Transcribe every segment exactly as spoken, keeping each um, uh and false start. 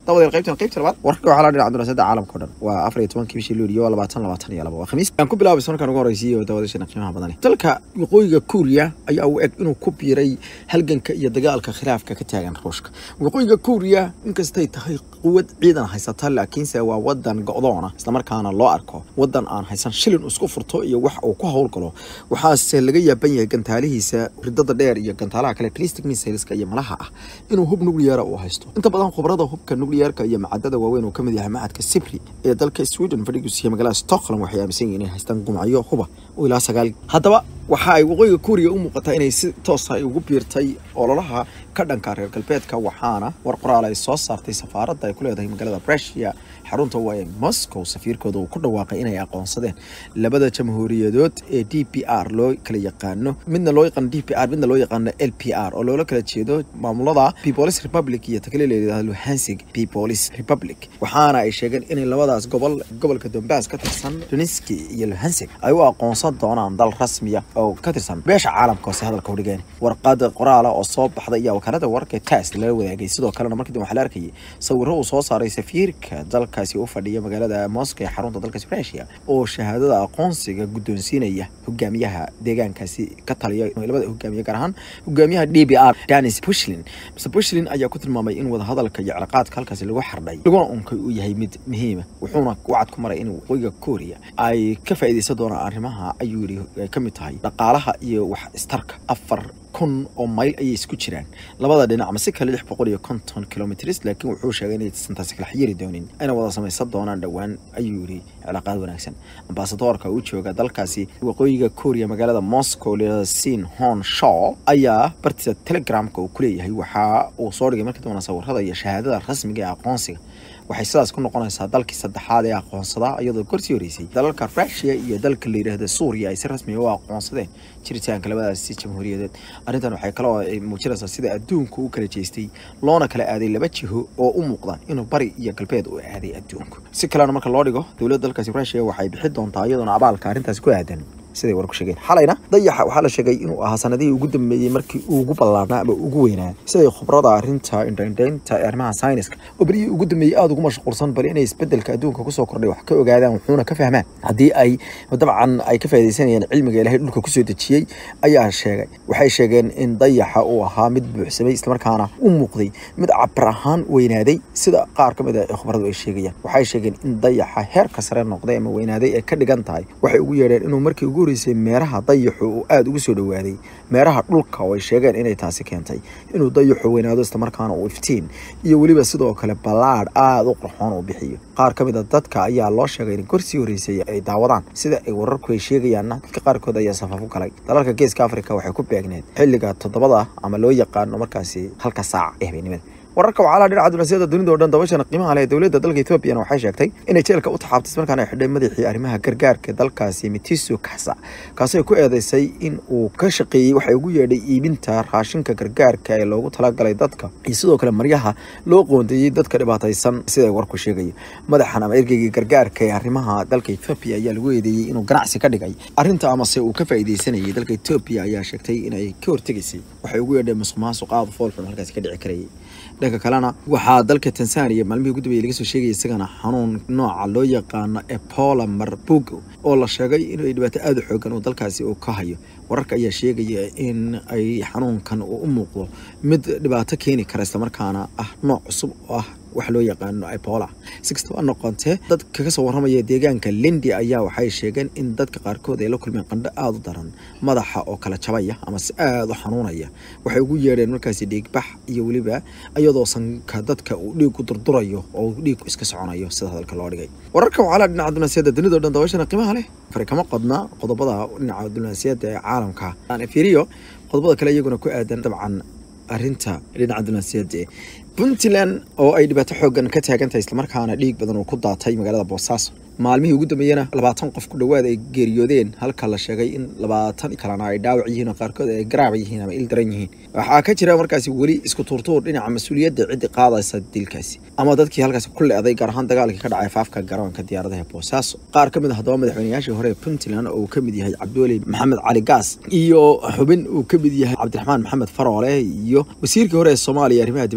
طبعا القيبتين قيبت البعض وركوا على عندنا سد عالم كودن وافري toban kii bishii luuliyo labaatan labaatan iyo laba waa khamiis aan ku bilaabay sanadkan ugu horeysay oo dawadashana qiimaha badan dalka waqooyiga Kuuriya ayaa u eg inuu ku biiray halganka iyo dagaalka khilaafka ka taagan Ruushka waqooyiga Kuuriya inkastay tahay quwad ciidan haysata laakiin se waa wadan go'doona isla markaana loo arko wadan aan haysan shilin isku furto iyo wax uu ku hawlgalo waxaase laga yaaban yahay gantaalihiisa ridada dheer iyo gantaalaha kale ballistic missiles iyo malaha ah inuu hub nuclear u haysto inta badan khibrada hubka nuclearka iyo macadada waaweyn oo kamid yahay macadka Sipri ee dalka Sweden fadhigiisa magaalada Stockholm waxay aaminsan yihiin inay haystaan gumacyo huba oo ilaa sagaal hadaba waxa ay waqooyiga Kuuriya u muuqataa inay si toos ah ugu biirtay ololaha ka dhanka reer galbeedka waxaana war qoraal ay soo saartay safaaradda ay ku leedahay magaalada Russia xarunta waa Moscow safiirkooda uu ku dhawaaqay inay aqoonsadeen labada jamhuuriyadood ee D P R loo kala yaqaano midna loo yaqaan D P R midna loo yaqaan L P R oo loo kala jeedo maamulada People's Republic iyo takaleelada Luhansk People's Republic waxaana ay sheegeen in labadaas gobol gobolka Donbass ka tirsan Donetsk iyo Luhansk ay u aqoonsan doonaan dal rasmi ah oo ka tirsan beesha caalamka oo hadalka u dhigeen warqad qoraal oo soo baxday iyo wakaalada wararka T A S S la wadaagay sidoo kale markii waxa la arkay sawirro uu soo saaray safiirka dalkaasi oo fadhiya magaalada Moscow ee xarunta dalka Russia oo shahaadada aqoonsiga guddoonsiinaya hogaamiyaha deegaankaasi ka taliya labada hogaamiye gaar ahaan hogaamiyaha D P R Denis Pushilin Mister Pushilin ayaa ku tilmaamay in wada hadalka iyo cilaaqaadka halkaasi lagu xardhay laguna unkay uu yahay mid muhiim ah wuxuuna wacad ku maray in waqooyiga Kuuriya ay ka faa'iideysan doonaan arrimaha ayuu yiri ka mid tahay dhaqaalaha iyo wax istarka afar kun oo mayl ay isku jiraan labada dhinac ma si kale lix boqol iyo konton kilometers laakiin wuxuu sheegay inay santaasi kala xiriiri doonaan ayna wada sameeysan doonaan dhawaan ayuu yiri cilaaqaad wanaagsan ambassadorka uu jooga dalkaasi waqooyiga Kuuriya magaalada Moscow leedahay Sin Hon Shaw ayaa bartiisa Telegramka uu ku leeyahay waxa uu soo dhigay markii doona sawirrada iyo shahaadada rasmiga ee aqoonsiga waxay sidaas ku noqonaysaa dalkii saddexaad ee aqoonsada iyadoo korsi horeysay dalalka Russia iyo dalka la yiraahdo Suuriya ay si rasmi ah u aqoonsadeen jiritaanka labadaas jamhuuriyadeed arrintan waxay kala muujinaysaa sida adduunku u kala jeestay loona kala aaday laba jiho oo u muuqda inuu bari iyo galbeed u aaday adduunku si kale marka loo dhigo dawladda dalkaasi Russia waxay bixi doontaa iyadoo abaalka arrintaas ku aadan sidii warku sheegay xalayna dayaxa waxa la sheegay inuu ahaa sanadii ugu dambeeyay markii uu ugu ballaarnaa ama ugu weynaa sidii khibrada arrinta indhaynta arrimaha sayniska oo bari ugu dambeeyay aad ugu mashquulsan bari inay isbedelka adduunka ku soo kordhay wax ka ogaadaan wuxuuna ka fahmaan hadii ay dabcan ay ka faa'iideysanayaan cilmiga Ilaahay dhulka ku soo dejiyay ayaa sheegay waxay sheegeen in dayaxa uu ahaa mid buuxsamay isla markaana u muuqday mid cabir ahaan weynaaday sida qaar ka mid ah khibradu ay sheegayaan waxay sheegeen in dayaxa heerka sare noqday ama weynaaday ee ka dhigan tahay waxay ugu yeedheen inuu markii ugu horeysay meeraha dayaxu uu aad ugu soo dhawaaday meeraha dhulka oo ay sheegeen inay taasi keentay inuu dayaxu weynaado isla markaana uu iftiin iyo waliba sidoo kale balaad aad u qurxoon u bixiyo qaar ka mid ah dadka ayaa loo sheegay in korsi horeysay ay daawadaan sida ay wararku ay sheegayaan dadka qaarkood ayaa safaf u galay dalalka Geeska Afrika waxay ku beegneed xilliga toddobada ama loo yaqaan markaasi halka saac ee habeenimada wararka waxa la dhinaca dunaasiyada dunida oo dhan dabashana qiimaha leh dawladda dalka Ethiopia waxay sheegtay inay jeelka u taxaabtay markaana ay xidhay madaxii arrimaha gargaarka dalkaasi Mitiso Kasa kaasoo ku eedeysay in uu ka shaqeeyay waxay ugu yeedhay iibinta raashinka gargaarka ee loogu talagalay dadka iyo sidoo kale maryaha loo qoondeeyay dadka dhibaataysan sida ay warku sheegayeen madaxana ama ergeyga gargaarka ee arrimaha dalka Ethiopia ayaa lagu eedeeyay inuu ganacsi ka dhigay arrinta ama se uu ka faa'iideysanayay dalka Ethiopia ayaa sheegtay inay ka hortagisay waxay ugu yeedhay musuqmaasuq aad u foolxun halkaas ka dhici karayay dhanka kalena waxaa dalka Tansaaniya maalmihii ugu dambeeyay laga soo sheegay isagana xanuun nooca loo yaqaan Ebola Marburg oo la sheegay in ay dhibaato aad u xooggan oo dalkaasi uu ka hayo wararka ayaa sheegaya in ay xanuunkan uu u muuqdo mid dhibaato keeni kara isla markaana ah nooc cusub oo ah wax loo yaqaan Ebola sixty one noqonte dad kaga soo waramaya deegaanka Lindi ayaa waxay sheegeen in dadka qaarkood ay la kulmeen qandho aad u daran madaxa oo kala jabaya ama si aad u xanuunaya waxay ugu yeedheen markaasi dhiigbax iyo waliba iyadoo sanka dadka uu dhiig ku durdurayo oo dhiig iska soconayo sida hadalka loo dhigay wararka waxa la dhinaca dunaasiyada dunida oo dhan dabashana qiimaha leh farkama qodna qodobada dhinaca dunaasiyada ee caalamka aan fiiriyo qodobada kale iyaguna ku aadan dabcan arrinta dhinaca dunaasiyada Puntland oo ay dhibaato xooggan ka taagantahay isla markaana dhiig badan oo ku daatay magaalada Boosaaso maalmihii ugu dambeeyana labaatan qof ku dhawaad ay geeriyoodeen halka la sheegay in labaatan kalena ay dhaawac yihiin oo qaarkood ay garaac yihiin ama il daran yihiin waxa ka jira markaasi wali isku tuurtuur dhinaca mas'uuliyadda cid qaadaysa dilkaasi ama dadkii halkaas ku leeday gaar ahaan dagaalkii ka dhacay faafka garoonka diyaaradaha Boosaaso qaar ka mid ah hadaba madaxweynayaashii hore Puntland oo ka mid yahay Cabdulle Maxamed Cali Gaas iyo xubin uu ka mid yahay Cabdiraxmaan Maxamed Faroole iyo wasiirkii hore ee Soomaaliya arrimaha dibadda Axmed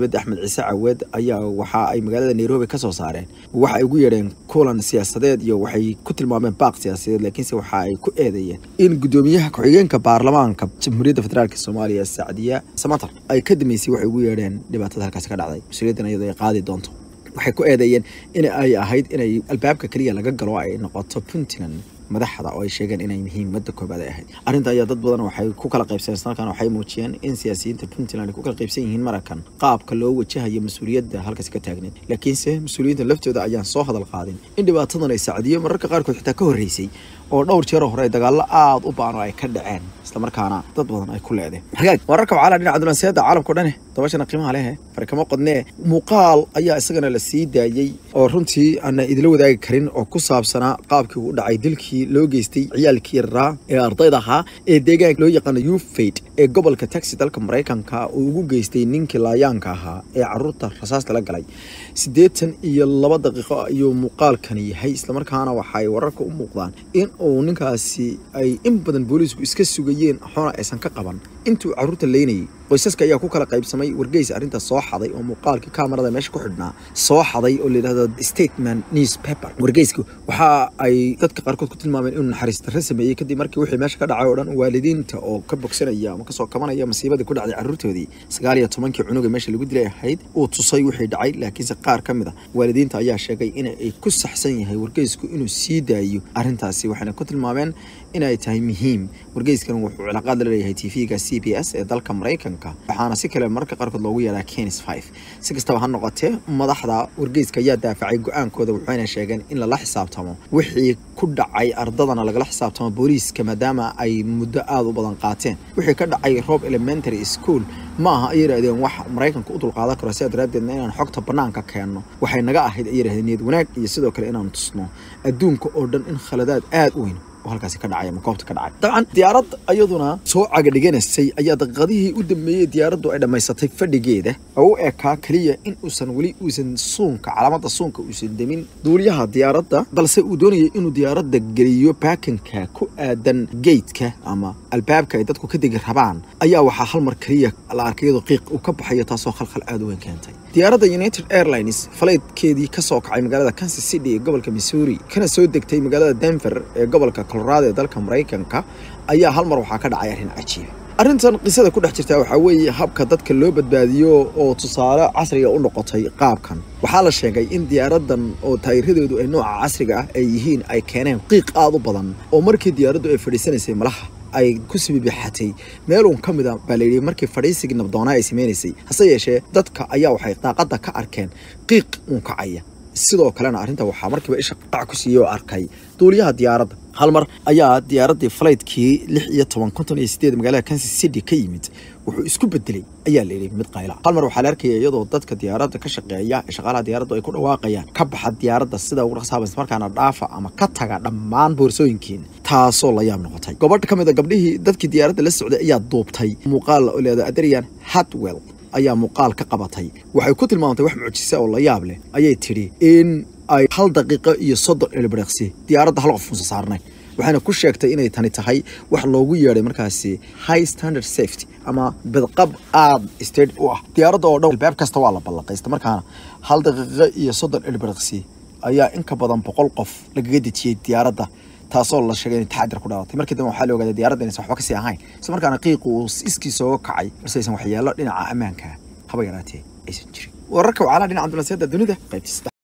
ciise cawed ayaa waxa ay magaalada Nairobi ka soo saareen waxa ay ugu yeedheen kulan siyaasadeed iyo waxay ku tilmaameen baaq siyaasadeed laakiinse waxa ay ku eedeeyeen in gudoomiyaha ku-xigeenka baarlamaanka Jamhuuriyadda Federaalka Soomaaliya Saacadiya Samatar ay ka dambeysay waxay ugu yeedheen dhibaatada halkaas ka dhacday mas'uuliyaddan iyadoo ay qaadi doonto waxay ku eedeeyeen in ay ahayd inay albaabka kaliya laga galo ay noqoto Puntland madaxda oo ay sheegeen inay muhiimada koobaad ay ahayd arinta ayaa dad badan waxay ku kala qaybsanayeen sanadkan waxay muujiyeen in siyaasiyiinta Puntland ku kala qaybsan yihiin marakan qaabka loo wajahayo mas'uuliyadda halkaas ka taagneed laakiinse mas'uuliyiinta laftooda ayaan soo hadal qaadin in dhibaatadan ay Saacadiyo mararka qaar kood xitaa ka horeysay oo dhowr jeer hore dagaal aad u baan oo ay ka dhaceen isla markaana dad badan ay ku leedeen hagaag wararka wacala dhinaca dunaasiyada caalamka dhan dabashana qiimaha leh farkamo qodnee muuqaal ayaa isagana la sii daayay oo runtii aan idila wadaagi karin oo ku saabsanaa qaabkii uu dhacay dilkii loo geystay ciyaalkii yaraa ee ardayda ahaa ee deegaanka loo yaqaan Ufaid ee gobolka Texas dalka Mareykanka uu ugu geystay ninkii laayaanka ahaa ee carruurta rasaasta la galay siddeetan iyo laba daqiiqo ayuu muuqaalkani yahay isla markaana waxay wararka u muuqdaan in uu ninkaasi ay in badan booliisku iska sugayeen xoona aysan ka qaban intuu carruurta leynayay qoysaska ayaa ku kala qaybsamay wargeys arinta soo xaday oo muuqaalkii kaamirada meesha ku xidhnaa soo xaday oo leeyahay statement newspaper wargeysku waxa ay dadka qaarkood ku tilmaameen inuu naxariis darro sameeyay kadib markii wixii meesha ka dhacay oo dhan waalidiinta oo ka bogsanaya ama ka soo kabanaya masiibadii ku dhacday carruurtoodii sagaal iyo toban kii cunuga meesha lagu dilay ahayd uu tusay wixii dhacay laakiinse qaar ka mid ah waalidiinta ayaa sheegay in ay ku saxsan yahay wargeysku inuu sii daayo arintaasi waxayna ku tilmaameen in ay tahay muhiim wargeyskan wuxuu cilaaqaad la leeyahay T V-ga C B S ee dalka Mareykanka waxaana si kale marka qaarkood loogu yeeraa Kenis five si kastaba ha noqotee madaxda wargeyska ayaa daafacay go'aankooda waxayna sheegeen in la xisaabtamo wixii ku dhacay ardadana laga xisaabtamo booliiska maadaama ay muddo aad u badan qaateen wixii ka dhacay Rob Elementary School ma aha ay yiraahdeen wax Mareykanka u dulqaadan karo si adraadeedna inaan xogta banaanka keenno waxay naga ahayd ay yiraahdeen niyad wanaag iyo sidoo kale inaan tusno adduunka oo dhan in khaladaad aad u weyn halkaasi ka dhacay ama goobta ka dhacay dabcan diyaarad ayaduna soo caga dhiganasay ayaa daqiiqadihii u dambeeyay diyaaraddu ay dhamaysatay fadhigeeda oo u ekaa kaliya in uusan wali uusan suunka calaamada suunka uusan demin duuliyaha diyaaradda balse uu doonayay inuu diyaaradda geliyo baakinka ku aadan geedka ama albaabka ay dadku ka degi rabaan ayaa waxaa hal mar kaliya la arkay qiiq uu ka baxayo taasoo khalkhal aad u weyn keentay diyaaradda United Airlines flightkeedii ka soo kacay magaalada Kansas City ee gobolka Missouri kana soo degtay magaalada Denver ee gobolka Colorado ee dalka Mareykanka ayaa hal mar waxa ka dhacay arrin cajiib arrintan qisada ku dhex jirta waxa weeye habka dadka loo badbaadiyo oo tusaale casriga u noqotay qaabkan waxa la sheegay in diyaaradan oo taayiradeedu ay nooca casriga ah ay yihiin ay keeneen qiiq aad u badan oo markii diyaaraddu ay fadhiisanaysay malaha ay ku sibibixatay meel uu kamid ah baleeyay markii fadhiisigii nabdoona ay sameeysay hase yeeshee dadka ayaa waxay daaqada ka arkeen qiiq uu kacaya sidoo kalena arrinta waxa markiiba isha qac ku siiyay oo arkay duuliyaha diyaaradda hal mar ayaa diyaaradii flightki lix iyo toban konton iyo siddeed magaalada Kansas City ka yimid wuxuu isku bedelay ayaa leeyahay mid qayla hal mar waxa la arkay iyadoo dadka diyaaradda ka shaqeeya shaqaalaha diyaaraddu ay ku dhawaaqayaan ka baxa diyaaradda sida ugu rasaabay markaana dhaafa ama ka taga dhammaan boorsooyinkiin taasoo la yaab noqotay gobadh kamid ah gabdhihii dadkii diyaaradda la socday ayaa duubtay muuqaal oo leeyahay Adrian Hartwell ayaa muuqaal ka qabatay waxay ku tilmaantay wax mucjisa oo la yaab leh ayay tiri in ay hal daqiiqo iyo soddon ilbiriqsi diyaaradda hal qof soo saarnay waxaana ku sheegtay inay tani tahay wax loogu yeeray markaasi high standard safety ama badqab aad state u ah diyaaradda oo dhan albaab kasta waa la ballanqaystay markaana hal daqiiqo iyo soddon ilbiriqsi ayaa in ka badan boqol qof lagaga dejiyay diyaaradda taasoo la sheegay in taxadir ku dhaawatay markii dambe waxa la ogaaday diyaaradda inaysan waxba ka sii ahayn isla markaana qiiqu iskiisa soo kacay balse aysan waxyeello dhinaca ammaanka haba yaraatee aysan jirin wararka wacala dhinaca dunaasiyada dunida qaybtiisa